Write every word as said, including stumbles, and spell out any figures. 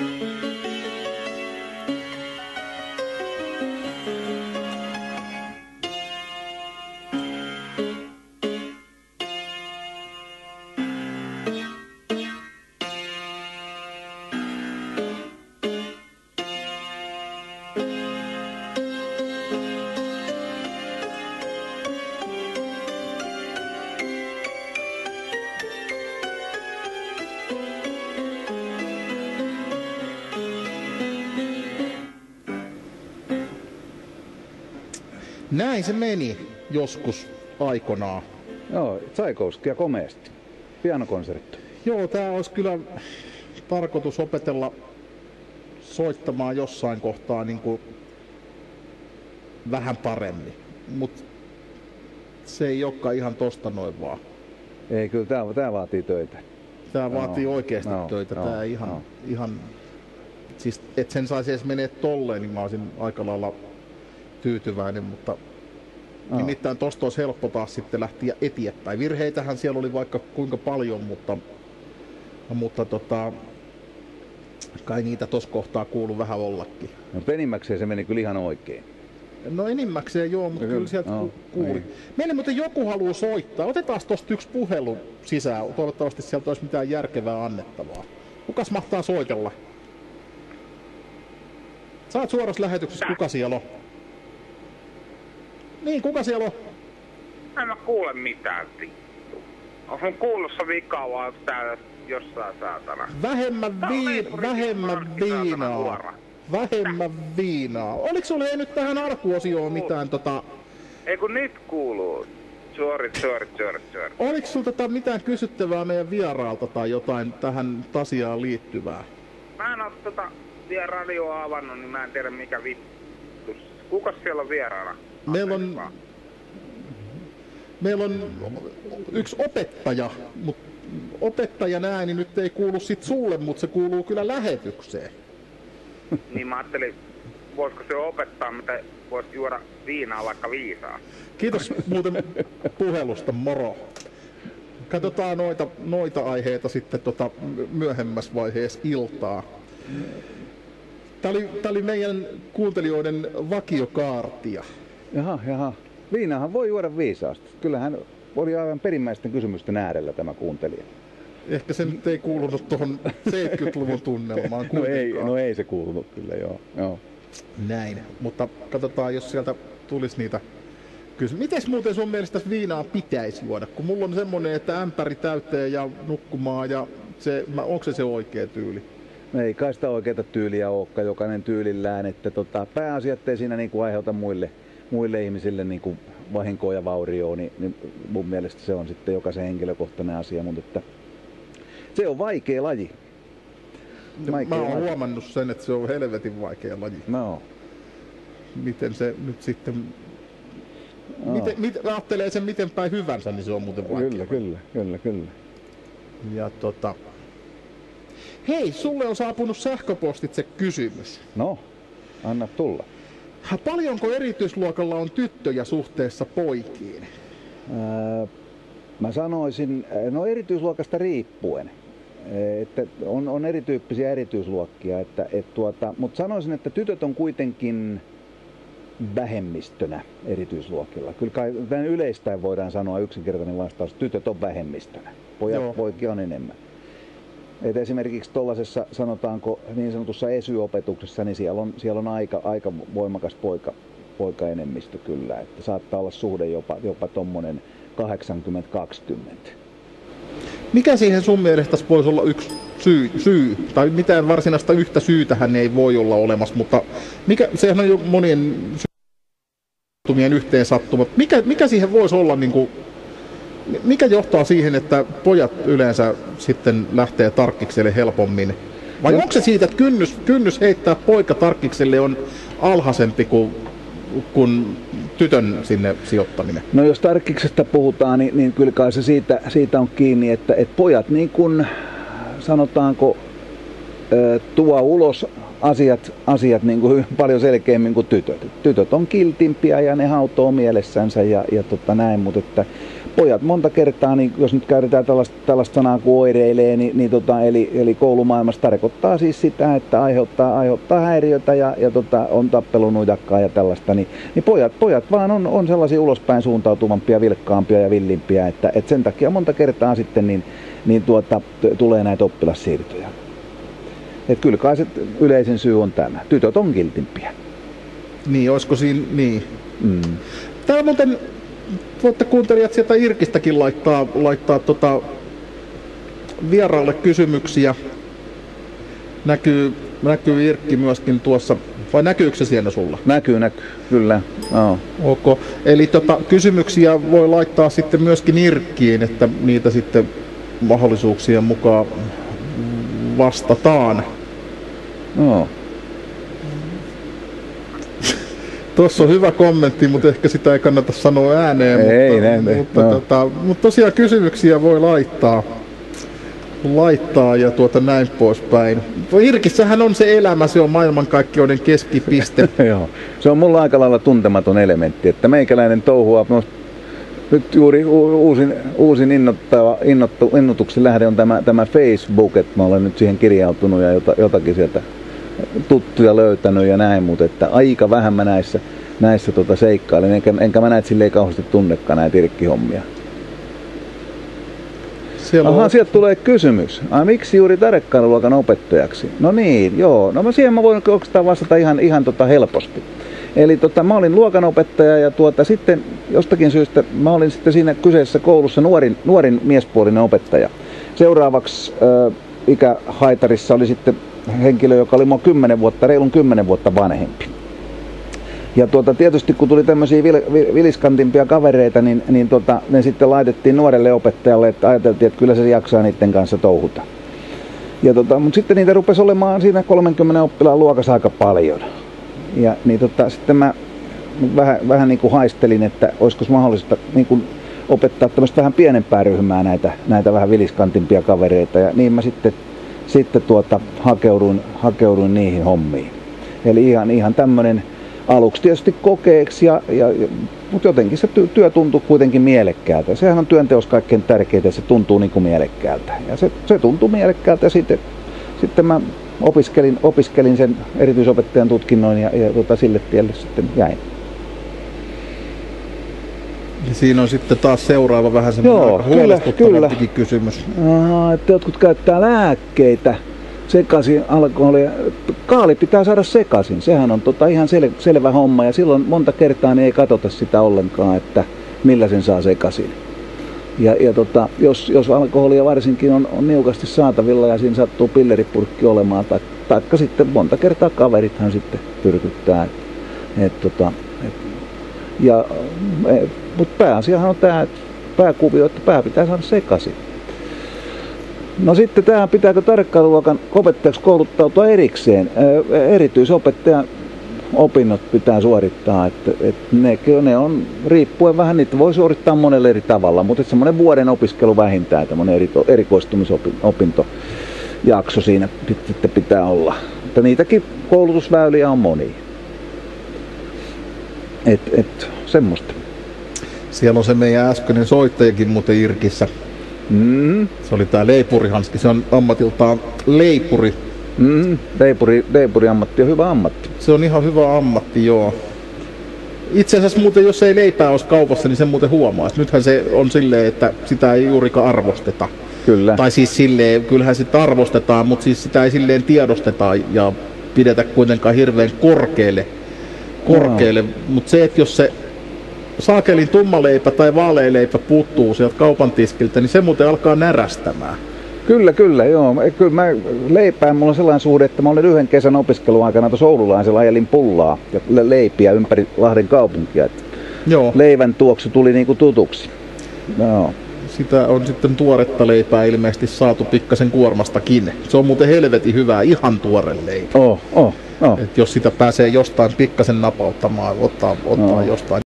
Näin se meni joskus aikanaan. Joo, Tchaikovskia komeasti. Pianokonsertto. Joo, tää olisi kyllä tarkoitus opetella soittamaan jossain kohtaa niin kuin vähän paremmin. Mut se ei olekaan ihan tosta noin vaan. Ei, kyllä tää, tää vaatii töitä. Tää no, vaatii oikeesti no, töitä. no, Tää ihan, no. ihan... Siis et sen saisi edes menee tolleen, niin mä olisin aika lailla tyytyväinen, mutta no. Nimittäin tosta olisi helppo taas sitten lähteä eteenpäin. Virheitähän siellä oli vaikka kuinka paljon, mutta, mutta tota, kai niitä tossa kohtaa kuuluu vähän ollakin. No penimmäkseen se meni kyllä ihan oikein. No enimmäkseen joo, mutta kyllä, kyllä sieltä no, kuuli. Ei. Meille muuten joku haluaa soittaa. Otetaan tosta yksi puhelu sisään. Toivottavasti sieltä olisi mitään järkevää annettavaa. Kukas mahtaa soitella? Sä oot suorassa lähetyksessä. Kuka siellä on? Niin, kuka siellä on? En mä kuule mitään, vittu. On sun kuulossa vikaa vai onko täällä jossain saatana? Vähemmän, viin, vähemmän viinaa. Vähemmän viinaa. Oliko sulla ei nyt tähän alkuosioon mitään tota... Ei kun nyt kuuluu. Sorry, sorry, sorry, sorry. Oliko sulla tota mitään kysyttävää meidän vieraalta tai jotain tähän asiaan liittyvää? Mä en oo tota vielä radioa avannut, niin mä en tiedä mikä vittu. Kukas siellä on vieraana? Meillä on... Meillä on yksi opettaja, mutta opettajan ääni nyt ei kuulu sit sulle, mutta se kuuluu kyllä lähetykseen. Niin mä ajattelin, voisiko se opettaa, mitä vois juoda viinaa vaikka viisaa. Kiitos muuten puhelusta, moro. Katsotaan noita, noita aiheita sitten tota myöhemmässä vaiheessa iltaa. Tää oli, tää oli meidän kuuntelijoiden vakiokaartia. Jaha, jaha. Viinahan voi juoda viisaasti. Kyllähän oli aivan perimmäisten kysymysten äärellä tämä kuuntelija. Ehkä se nyt ei kuulunut tuohon seitsemänkymmentäluvun tunnelmaan. no, ei, no ei se kuulunut kyllä, joo. joo. Näin, mutta katsotaan, jos sieltä tulisi niitä kysymyksiä. Mites muuten sun mielestä viinaa pitäisi juoda? Kun mulla on semmonen, että ämpäri täyteen ja nukkumaan ja se, onko se se oikea tyyli? No ei kai sitä oikeata tyyliä olekaan, jokainen tyylillään. Että tota, pääasiat ei siinä niinku aiheuta muille, muille ihmisille niinku vahinkoa ja vaurioa, niin, niin mun mielestä se on sitten jokaisen henkilökohtainen asia, mutta että se on vaikea laji. Vaikea Mä oon laji. huomannut sen, että se on helvetin vaikea laji. No. Miten se nyt sitten... No. Miten, mit, ajattelee sen miten päin hyvänsä, niin se on muuten vaikea. Kyllä, kyllä, kyllä, kyllä. Ja tota... Hei, sulle on saapunut sähköpostitse kysymys. No, anna tulla. Paljonko erityisluokalla on tyttöjä suhteessa poikiin? Ää, mä sanoisin, no erityisluokasta riippuen. Että on, on erityyppisiä erityisluokkia, että, et tuota, mutta sanoisin, että tytöt on kuitenkin vähemmistönä erityisluokilla. Kyllä kai yleistäen voidaan sanoa yksinkertainen vastaus, tytöt on vähemmistönä, pojat poikia on enemmän. Et esimerkiksi tuollaisessa sanotaanko niin sanotussa esyopetuksessa, niin siellä on, siellä on aika, aika voimakas poika, poikaenemmistö kyllä, että saattaa olla suhde jopa, jopa tommonen kahdeksankymmentä kaksikymmentä. Mikä siihen sun mielestä voisi olla yksi syy, syy, tai mitään varsinaista yhtä syytähän ei voi olla olemassa, mutta mikä, sehän on jo monien syyttumien yhteen sattuma. Mikä, mikä siihen voisi olla, niin kuin, mikä johtaa siihen, että pojat yleensä sitten lähtee tarkkikselle helpommin? Vai onko se siitä, että kynnys, kynnys heittää poika tarkkikselle on alhaisempi kuin, kuin tytön sinne sijoittaminen? No jos tarkkiksesta puhutaan, niin, niin kyllä kai se siitä, siitä on kiinni, että, että pojat niin kuin sanotaanko tuo ulos asiat, asiat niin kuin paljon selkeämmin kuin tytöt. Tytöt on kiltimpiä ja ne hautoo mielessänsä ja, ja tota näin, mutta että pojat monta kertaa, niin jos nyt käytetään tällaista, tällaista sanaa kuin oireilee, niin, niin tota, eli, eli koulumaailmassa tarkoittaa siis sitä, että aiheuttaa, aiheuttaa häiriötä ja, ja tota, on tappelunuitakkaa ja tällaista, niin, niin pojat, pojat vaan on, on sellaisia ulospäin suuntautuvampia, vilkkaampia ja villimpiä, että, että sen takia monta kertaa sitten niin, niin tuota, t- tulee näitä oppilassiirtoja. Et kyllä kai se yleisin syy on tämä. Tytöt on kiltimpiä. Niin, olisiko siinä, niin. Mm. Täällä muuten, voitte kuuntelijat sieltä Irkistäkin laittaa, laittaa tota vieraalle kysymyksiä. Näkyy, näkyy Irkki myöskin tuossa, vai näkyykö se siellä sulla? Näkyy, näkyy, kyllä. Oh. Okay. Eli tota, kysymyksiä voi laittaa sitten myöskin Irkkiin, että niitä sitten mahdollisuuksien mukaan vastataan. No. Tuossa on hyvä kommentti, mutta ehkä sitä ei kannata sanoa ääneen. Ei, mutta, ne, ne, mutta, no. tota, mutta tosiaan kysymyksiä voi laittaa, laittaa ja tuota näin poispäin. Irkissähän on se elämä, se on maailmankaikkeuden keskipiste. Joo, se on mulla aika lailla tuntematon elementti, että meikäläinen touhua. No, nyt juuri uusin, uusin innoittava, innottu, innotuksen lähde on tämä, tämä Facebook, että mä olen nyt siihen kirjautunut ja jota, jotakin sieltä tuttuja löytänyt ja näin, mutta että aika vähän mä näissä, näissä tota seikkailen, enkä, enkä mä näitä silleen kauheasti tunnekaan näitä Irkki-hommia. Siellä Aha, on... sieltä tulee kysymys. Ai, miksi juuri tarkkailuluokan opettajaksi? No niin, joo. No mä siihen mä voin oikeastaan vastata ihan, ihan tota helposti. Eli tota, mä olin luokanopettaja ja tuota, sitten jostakin syystä mä olin sitten siinä kyseisessä koulussa nuorin, nuorin miespuolinen opettaja. Seuraavaksi äh, ikähaitarissa oli sitten henkilö, joka oli mua kymmenen vuotta, reilun kymmenen vuotta vanhempi. Ja tuota, tietysti kun tuli tämmöisiä vil, vil, viliskantimpia kavereita, niin, niin tota, ne sitten laitettiin nuorelle opettajalle, että ajateltiin, että kyllä se jaksaa niiden kanssa touhuta. Ja tota, mutta sitten niitä rupesi olemaan siinä kolmenkymmenen oppilaan luokassa aika paljon. Ja niin tota, sitten mä vähän, vähän niin kuin haistelin, että olisiko mahdollista niin kuin opettaa tämmöistä vähän pienempää ryhmää näitä, näitä vähän viliskantimpia kavereita. Ja niin mä sitten, sitten tuota, hakeuduin, hakeuduin niihin hommiin. Eli ihan, ihan tämmöinen aluksi tietysti kokeeksi, ja, ja, mutta jotenkin se työ tuntuu kuitenkin mielekkäältä. Sehän on työnteossa kaikkein tärkeintä, että se tuntuu niin kuin mielekkäältä. Ja se, se tuntuu mielekkäältä ja sitten, sitten mä opiskelin, opiskelin sen erityisopettajan tutkinnon ja, ja tota, sille tielle sitten jäin. Ja siinä on sitten taas seuraava vähän semmoinen aika huolestuttavampikin kysymys. Aha, että jotkut käyttää lääkkeitä sekaisin alkoholia. Kaali pitää saada sekaisin. Sehän on tota ihan sel- selvä homma ja silloin monta kertaa niin ei katsota sitä ollenkaan, että millä sen saa sekaisin. Ja, ja tota, jos, jos alkoholia varsinkin on, on niukasti saatavilla ja siinä sattuu pilleripurkki olemaan, tai, taikka sitten monta kertaa kaverithan sitten tyrkyttää. Et, tota, et, ja, et, mutta pääasiahan on tämä pääkuvio, että pää pitää saada sekaisin. No sitten tähän pitääkö tarkkailuluokan opettajaksi kouluttautua erikseen. Erityisopettajan opinnot pitää suorittaa, että, että ne, ne on riippuen vähän, niitä voi suorittaa monella eri tavalla, mutta semmoinen vuoden opiskelu vähintään, tämmöinen eri, erikoistumisopintojakso siinä sitten pitää olla. Mutta niitäkin koulutusväyliä on monia. Et, et, semmoista. Siellä on se meidän äskeinen soittajakin muuten Irkissä. Mm. Se oli tää Leipuri-Hanski, se on ammatiltaan leipuri. Mm. Leipuri, leipuri-ammatti on hyvä ammatti. Se on ihan hyvä ammatti, joo. Itse asiassa muuten, jos ei leipää olisi kaupassa, niin sen muuten huomaa. Nythän se on silleen, että sitä ei juurikaan arvosteta. Kyllä. Tai siis silleen, kyllähän sitä arvostetaan, mutta siis sitä ei silleen tiedosteta ja pidetä kuitenkaan hirveän korkealle. korkealle. No. Mutta se, että jos se saakelin tummaleipä tai vaalealeipä puuttuu sieltä kaupan tiskiltä, niin se muuten alkaa närästämään. Kyllä, kyllä, joo. Kyllä mä leipään, mulla on sellainen suhde, että mä olin yhden kesän opiskeluaikana tuossa Oululaisella ajelin pullaa ja leipiä ympäri Lahden kaupunkia. Joo. Leivän tuoksu tuli niinku tutuksi. Joo. Sitä on sitten tuoretta leipää ilmeisesti saatu pikkasen kuormastakin. Se on muuten helvetin hyvää, ihan tuore leipä. Oh, oh, oh. Et jos sitä pääsee jostain pikkasen napauttamaan, ottaa, ottaa oh. jostain